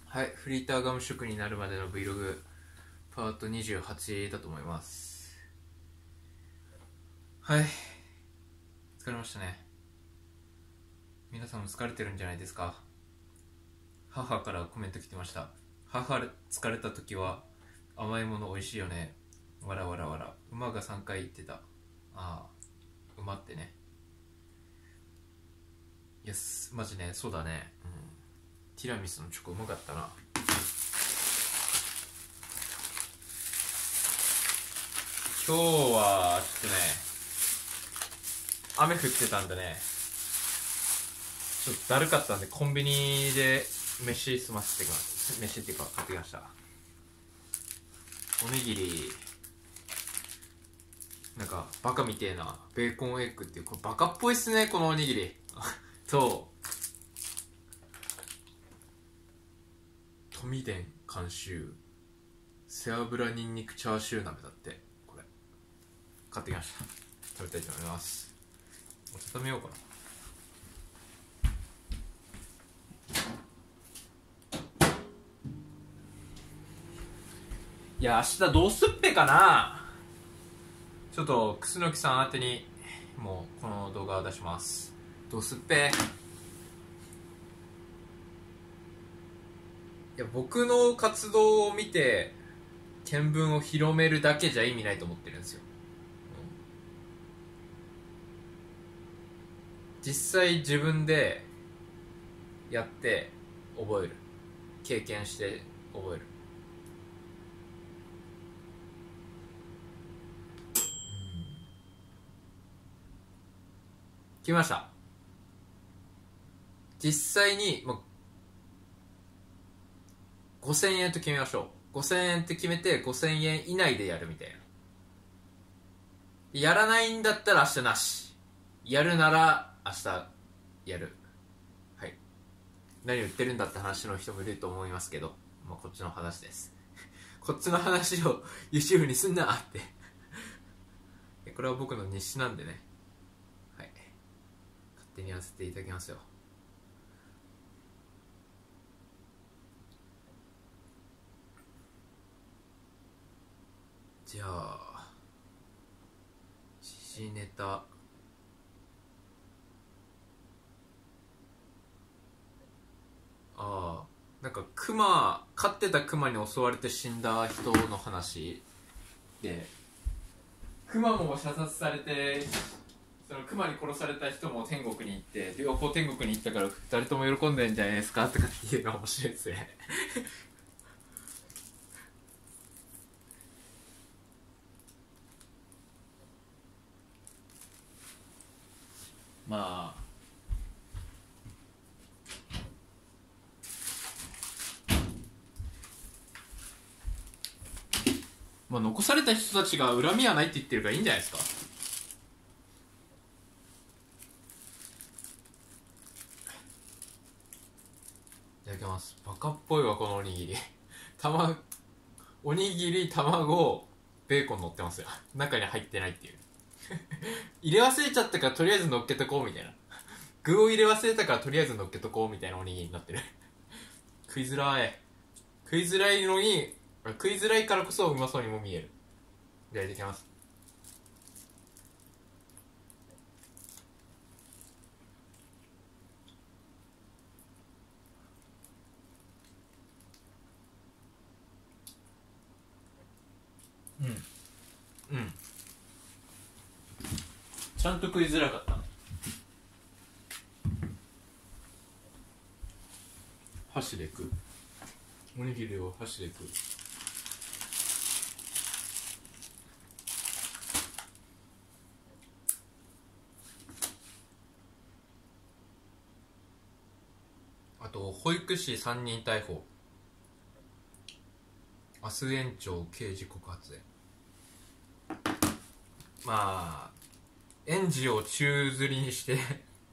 はい、フリーターガム職になるまでの Vlog パート28だと思います。はい、疲れましたね。皆さんも疲れてるんじゃないですか。母からコメント来てました。母疲れた時は甘いもの美味しいよね、わらわらわら。馬が3回言ってた。ああ、馬ってね。いやマジね、そうだね、ティラミスのチョコうまかったな。今日はちょっとね、雨降ってたんでね、ちょっとだるかったんでコンビニで飯済ませてきます。飯っていうか買ってきました。おにぎり、なんかバカみてえなベーコンエッグっていう、これバカっぽいっすね、このおにぎりと富田監修背脂にんにくチャーシュー鍋だって。これ買ってきました。食べたいと思います。お茶食べようかな。いや、明日どうすっぺかな。ちょっと楠木さん宛てにもうこの動画を出します。どうすっぺ。いや、僕の活動を見て見聞を広めるだけじゃ意味ないと思ってるんですよ。実際自分でやって覚える、経験して覚える。決めました。実際に、5000円と決めましょう。5000円って決めて5000円以内でやるみたいな。やらないんだったら明日なし、やるなら明日やる。はい。何を言ってるんだって話の人もいると思いますけど、こっちの話ですこっちの話を YouTube にすんなってこれは僕の日誌なんでね。はい、勝手にやらせていただきますよ。じゃあ時事ネタ、なんか飼ってたクマに襲われて死んだ人の話で、クマも射殺されて、そのクマに殺された人も天国に行って、両方天国に行ったから2人とも喜んでんじゃないですかとかっていうのが面白いですねまあ残された人たちが恨みはないって言ってるからいいんじゃないですか。いただきます。バカっぽいわこのおにぎりおにぎり、卵、ベーコン乗ってますよ。中に入ってないっていう入れ忘れちゃったからとりあえず乗っけとこうみたいな、具を入れ忘れたからとりあえず乗っけとこうみたいなおにぎりになってる食いづらい。食いづらいのに、食いづらいからこそうまそうにも見える。いただきます。うんちゃんと食いづらかったね。箸で食う、おにぎりを箸で食う。あと保育士3人逮捕、明日園長刑事告発へ。園児を宙吊りにして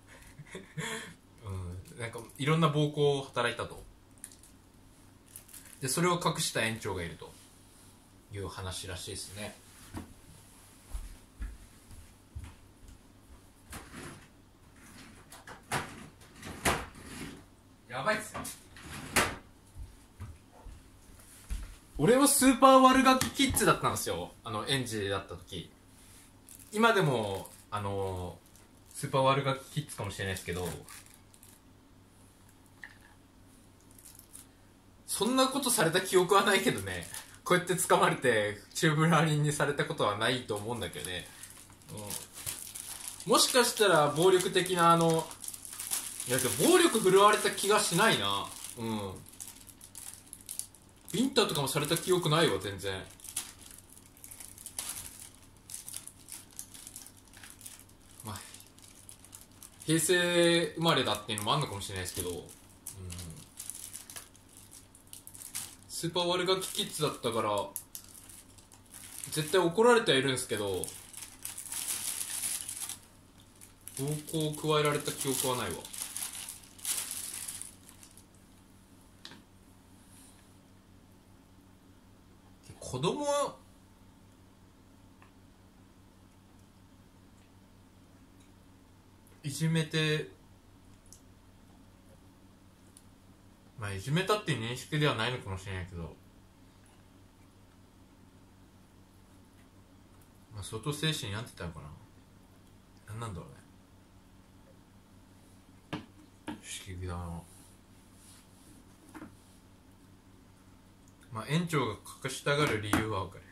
なんかいろんな暴行を働いたと。でそれを隠した園長がいるという話らしいですね。やばいっすよ。 俺はスーパー悪ガキキッズだったんですよ、園児だった時。今でもスーパー悪ガキキッズかもしれないですけど、そんなことされた記憶はないけどね。こうやって掴まれてチューブラリンにされたことはないと思うんだけどね、もしかしたら暴力的ないやでも暴力振るわれた気がしないな。ビンタとかもされた記憶ないわ全然。まあ平成生まれだっていうのもあるのかもしれないですけど、スーパー悪ガキキッズだったから絶対怒られてはいるんですけど、暴行を加えられた記憶はないわ。子供いじめて、まあいじめたっていう認識ではないのかもしれないけど、まあ相当精神病んでたのかな。何なんだろうね、不思議だな。まあ園長が隠したがる理由は分かる。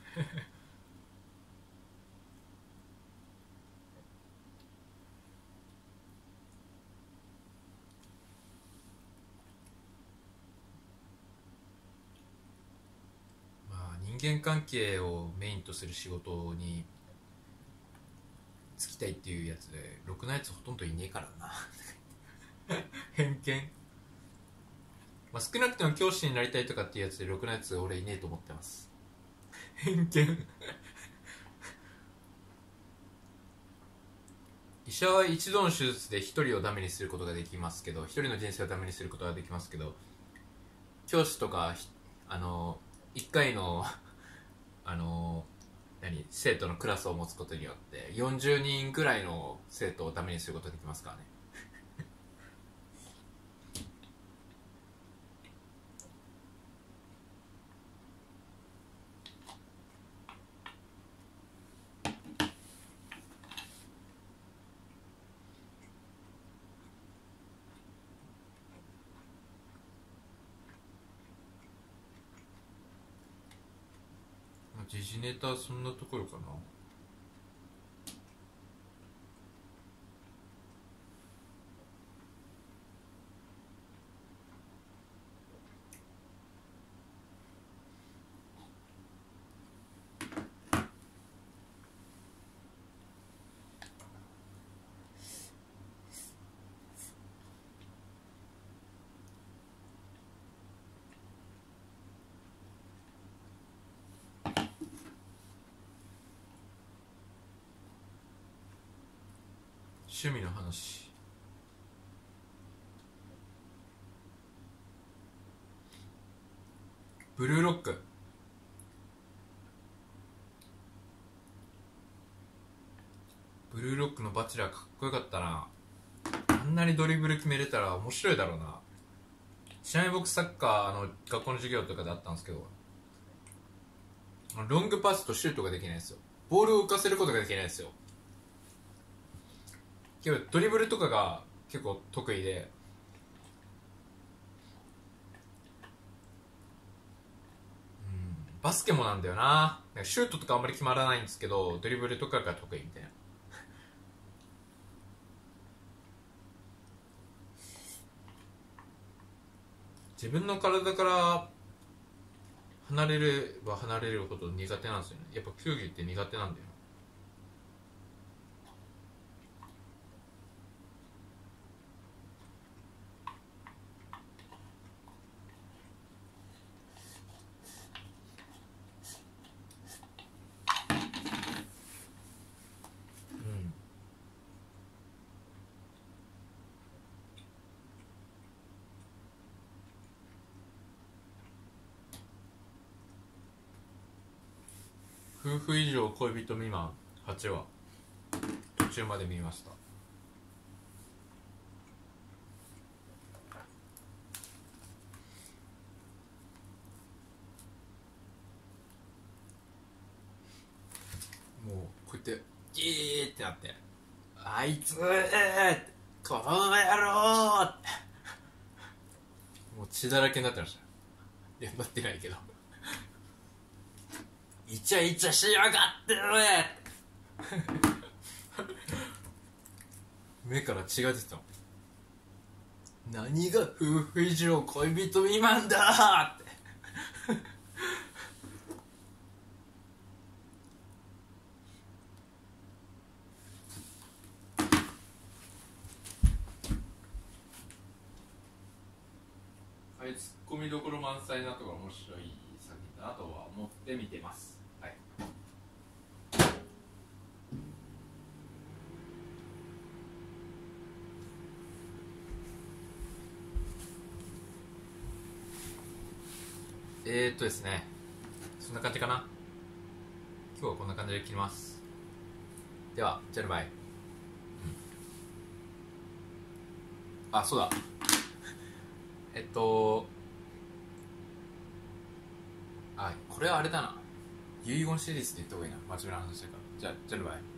まあ人間関係をメインとする仕事に就きたいっていうやつでろくなやつほとんどいねえからな。偏見。まあ、少なくとも教師になりたいとかっていうやつでろくなやつ俺いねえと思ってます。偏見。医者は一度の手術で一人をダメにすることができますけど、一人の人生をダメにすることができますけど、教師とか一回の生徒のクラスを持つことによって40人くらいの生徒をダメにすることができますからね。時事ネタそんなところかな。趣味の話。ブルーロック。ブルーロックのバチェラーかっこよかったな。あんなにドリブル決めれたら面白いだろうな。ちなみに僕サッカー学校の授業とかであったんですけど、ロングパスとシュートができないんですよ。ボールを浮かせることができないんですよ。けどドリブルとかが結構得意で、バスケもなんだよな。シュートとかあんまり決まらないんですけどドリブルとかが得意みたいな。自分の体から離れれば離れるほど苦手なんですよね。やっぱ球技って苦手なんだよ。夫婦以上恋人未満8話途中まで見ました。 ってギーってなって、あいつこの野郎ってもう血だらけになってました。いやなってないけどイチャイチャしやがって目から血が出てたもん。何が夫婦以上恋人未満だってはい、ツッコミどころ満載なところ面白い作品だなとは思って見てます。はい。ですね、そんな感じかな。今日はこんな感じで切ります。では、じゃあバイ。あ、そうだこれはあれだな、遺言シリーズって言った方がいいな、真面目な話だから。じゃあバイ。